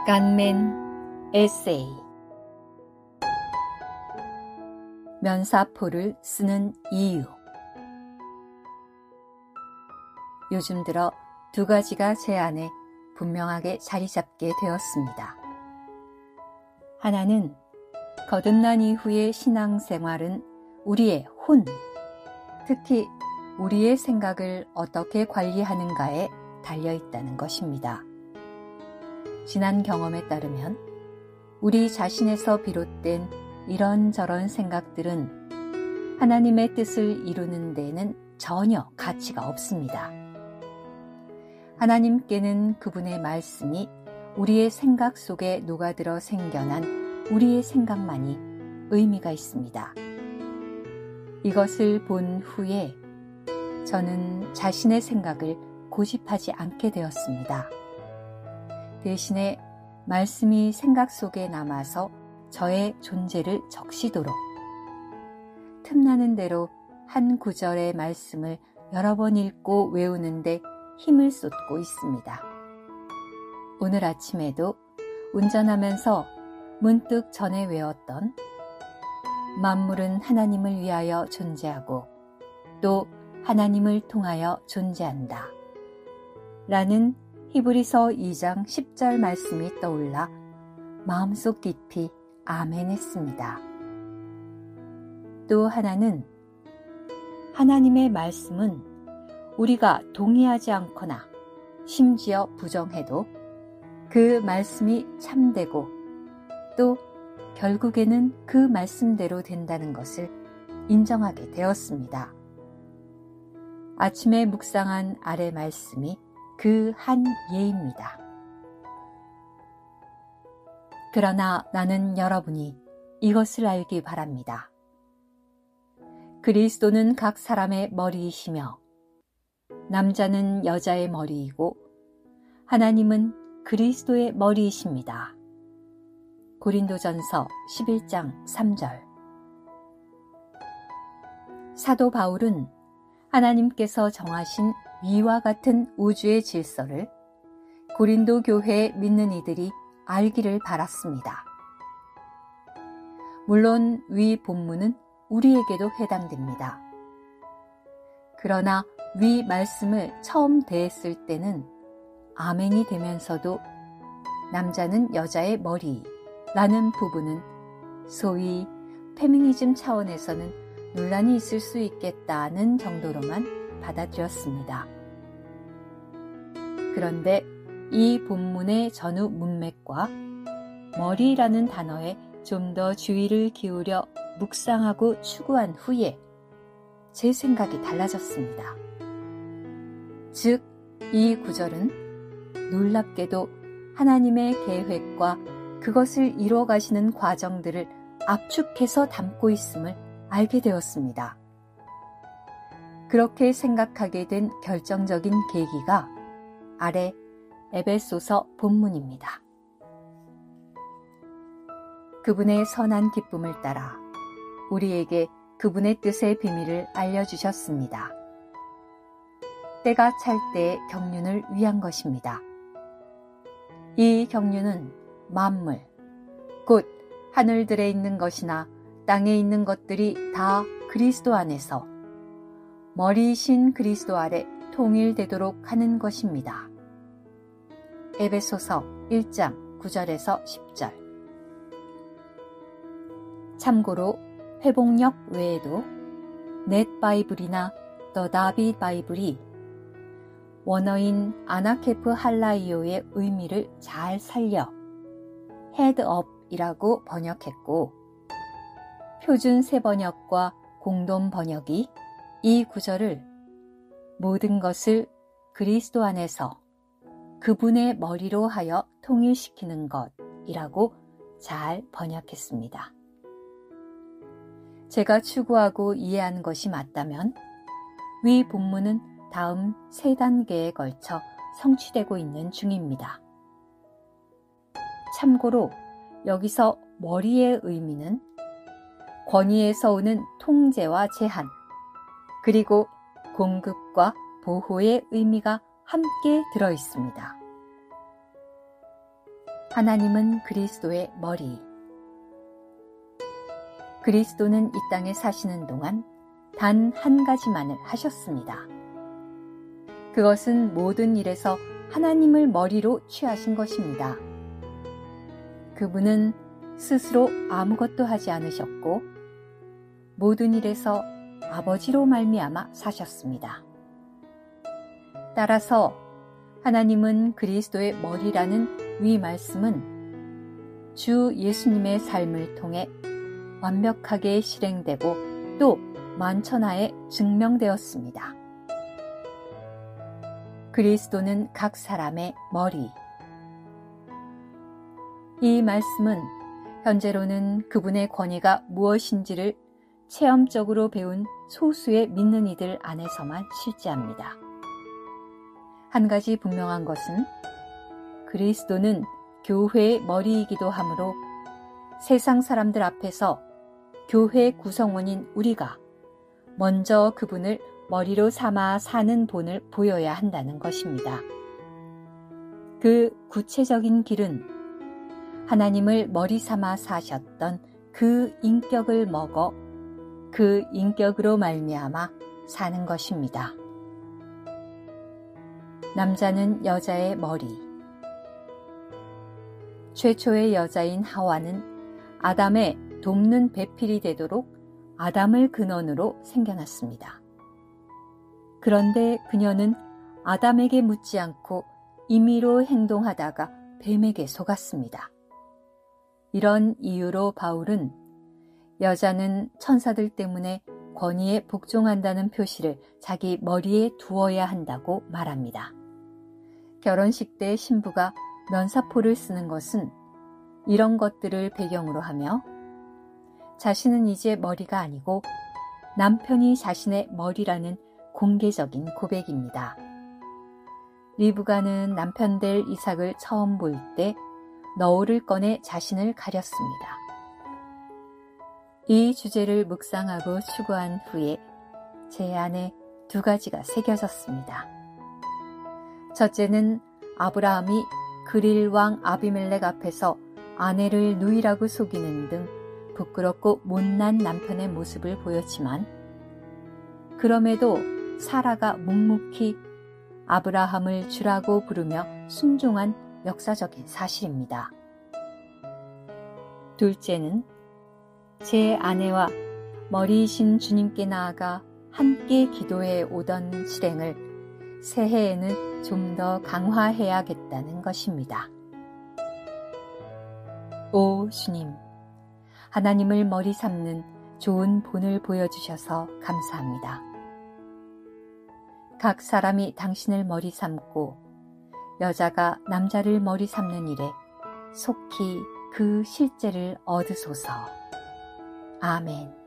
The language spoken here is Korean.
깐맨 에세이. 면사포를 쓰는 이유. 요즘 들어 두 가지가 제 안에 분명하게 자리 잡게 되었습니다. 하나는 거듭난 이후의 신앙생활은 우리의 혼, 특히 우리의 생각을 어떻게 관리하는가에 달려있다는 것입니다. 지난 경험에 따르면 우리 자신에서 비롯된 이런저런 생각들은 하나님의 뜻을 이루는 데에는 전혀 가치가 없습니다. 하나님께는 그분의 말씀이 우리의 생각 속에 녹아들어 생겨난 우리의 생각만이 의미가 있습니다. 이것을 본 후에 저는 자신의 생각을 고집하지 않게 되었습니다. 대신에 말씀이 생각 속에 남아서 저의 존재를 적시도록 틈나는 대로 한 구절의 말씀을 여러 번 읽고 외우는데 힘을 쏟고 있습니다. 오늘 아침에도 운전하면서 문득 전에 외웠던 만물은 하나님을 위하여 존재하고 또 하나님을 통하여 존재한다 라는 히브리서 2장 10절 말씀이 떠올라 마음속 깊이 아멘 했습니다. 또 하나는 하나님의 말씀은 우리가 동의하지 않거나 심지어 부정해도 그 말씀이 참되고 또 결국에는 그 말씀대로 된다는 것을 인정하게 되었습니다. 아침에 묵상한 아래 말씀이 그 한 예입니다. 그러나 나는 여러분이 이것을 알기 바랍니다. 그리스도는 각 사람의 머리이시며 남자는 여자의 머리이고 하나님은 그리스도의 머리이십니다. 고린도전서 11장 3절. 사도 바울은 하나님께서 정하신 위와 같은 우주의 질서를 고린도 교회에 믿는 이들이 알기를 바랐습니다. 물론 위 본문은 우리에게도 해당됩니다. 그러나 위 말씀을 처음 대했을 때는 아멘이 되면서도 남자는 여자의 머리라는 부분은 소위 페미니즘 차원에서는 논란이 있을 수 있겠다는 정도로만 받아들였습니다. 그런데 이 본문의 전후 문맥과 머리라는 단어에 좀 더 주의를 기울여 묵상하고 추구한 후에 제 생각이 달라졌습니다. 즉, 이 구절은 놀랍게도 하나님의 계획과 그것을 이루어가시는 과정들을 압축해서 담고 있음을 알게 되었습니다. 그렇게 생각하게 된 결정적인 계기가 아래 에베소서 본문입니다. 그분의 선한 기쁨을 따라 우리에게 그분의 뜻의 비밀을 알려주셨습니다. 때가 찰 때의 경륜을 위한 것입니다. 이 경륜은 만물, 곧 하늘들에 있는 것이나 땅에 있는 것들이 다 그리스도 안에서 머리이신 그리스도 아래 통일되도록 하는 것입니다. 에베소서 1장 9절에서 10절. 참고로 회복력 외에도 넷바이블이나 더 다빗 바이블이 원어인 아나케프 할라이오의 의미를 잘 살려 헤드업이라고 번역했고, 표준 새번역과 공동 번역이 이 구절을 모든 것을 그리스도 안에서 그분의 머리로 하여 통일시키는 것이라고 잘 번역했습니다. 제가 추구하고 이해한 것이 맞다면 위 본문은 다음 3단계에 걸쳐 성취되고 있는 중입니다. 참고로 여기서 머리의 의미는 권위에서 오는 통제와 제한, 그리고 공급과 보호의 의미가 함께 들어 있습니다. 하나님은 그리스도의 머리. 그리스도는 이 땅에 사시는 동안 단 한 가지만을 하셨습니다. 그것은 모든 일에서 하나님을 머리로 취하신 것입니다. 그분은 스스로 아무것도 하지 않으셨고 모든 일에서 아버지로 말미암아 사셨습니다. 따라서 하나님은 그리스도의 머리라는 위 말씀은 주 예수님의 삶을 통해 완벽하게 실행되고 또 만천하에 증명되었습니다. 그리스도는 각 사람의 머리. 이 말씀은 현재로는 그분의 권위가 무엇인지를 체험적으로 배운 소수의 믿는 이들 안에서만 실제합니다. 한 가지 분명한 것은 그리스도는 교회의 머리이기도 하므로 세상 사람들 앞에서 교회 구성원인 우리가 먼저 그분을 머리로 삼아 사는 본을 보여야 한다는 것입니다. 그 구체적인 길은 하나님을 머리 삼아 사셨던 그 인격을 먹어 그 인격으로 말미암아 사는 것입니다. 남자는 여자의 머리. 최초의 여자인 하와는 아담의 돕는 배필이 되도록 아담을 근원으로 생겨났습니다. 그런데 그녀는 아담에게 묻지 않고 임의로 행동하다가 뱀에게 속았습니다. 이런 이유로 바울은 여자는 천사들 때문에 권위에 복종한다는 표시를 자기 머리에 두어야 한다고 말합니다. 결혼식 때 신부가 면사포를 쓰는 것은 이런 것들을 배경으로 하며 자신은 이제 머리가 아니고 남편이 자신의 머리라는 공개적인 고백입니다. 리브가는 남편 될 이삭을 처음 볼 때 너울을 꺼내 자신을 가렸습니다. 이 주제를 묵상하고 추구한 후에 제 안에 두 가지가 새겨졌습니다. 첫째는 아브라함이 그릴 왕 아비멜렉 앞에서 아내를 누이라고 속이는 등 부끄럽고 못난 남편의 모습을 보였지만 그럼에도 사라가 묵묵히 아브라함을 주라고 부르며 순종한 역사적인 사실입니다. 둘째는 제 아내와 머리이신 주님께 나아가 함께 기도해 오던 실행을 새해에는 좀 더 강화해야겠다는 것입니다. 오 주님, 하나님을 머리 삼는 좋은 본을 보여주셔서 감사합니다. 각 사람이 당신을 머리 삼고 여자가 남자를 머리 삼는 일에 속히 그 실제를 얻으소서. 아멘.